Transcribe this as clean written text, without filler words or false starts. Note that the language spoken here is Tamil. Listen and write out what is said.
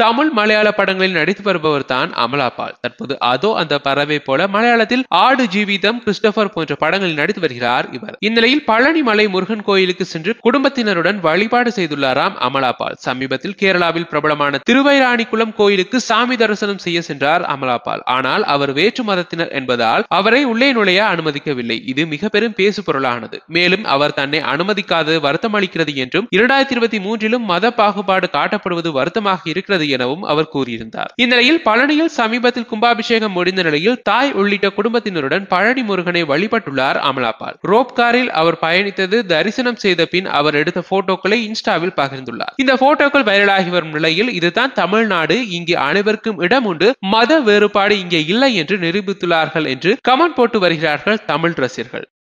தமிழ் மலையாள படங்களில் நடித்து வருபவர் தான் அமலா பால். தற்போது அதோ அந்த பறவை போல மலையாளத்தில் ஆடு ஜீவிதம், கிறிஸ்டோபர் போன்ற படங்களில் நடித்து வருகிறார் இவர். இந்நிலையில் பழனி மலை முருகன் கோயிலுக்கு சென்று குடும்பத்தினருடன் வழிபாடு செய்துள்ளாராம் அமலா பால். சமீபத்தில் கேரளாவில் பிரபலமான திருவைராணிக்குளம் கோயிலுக்கு சாமி தரிசனம் செய்ய சென்றார் அமலா பால். ஆனால் அவர் வேற்று மதத்தினர் என்பதால் அவரை உள்ளே நுழைய அனுமதிக்கவில்லை. இது மிக பெரும் பேசு பொருளானது. மேலும் அவர் தன்னை அனுமதிக்காது வருத்தம் அளிக்கிறது என்றும் 2023 மத பாகுபாடு காட்டப்படுவது வருத்தமாக இருக்கிறது எனவும் அவர் கூறியிருந்தார். இந்நிலையில் பழனியில் சமீபத்தில் கும்பாபிஷேகம் முடிந்த நிலையில் தாய் உள்ளிட்ட குடும்பத்தினருடன் பழனி முருகனை வழிபட்டுள்ளார் அமலா பால். ரோப் காரில் அவர் பயணித்தது தரிசனம் செய்த பின் அவர் எடுத்த போட்டோக்களை இன்ஸ்டாவில் பகிர்ந்துள்ளார். இந்த போட்டோக்கள் வைரலாகி வரும் நிலையில் இதுதான் தமிழ்நாடு, இங்கே அனைவருக்கும் இடம் உண்டு, மத வேறுபாடு இங்கே இல்லை என்று நிரூபித்துள்ளார்கள் என்று கமெண்ட் போட்டு வருகிறார்கள் தமிழ் ரசிகர்கள்.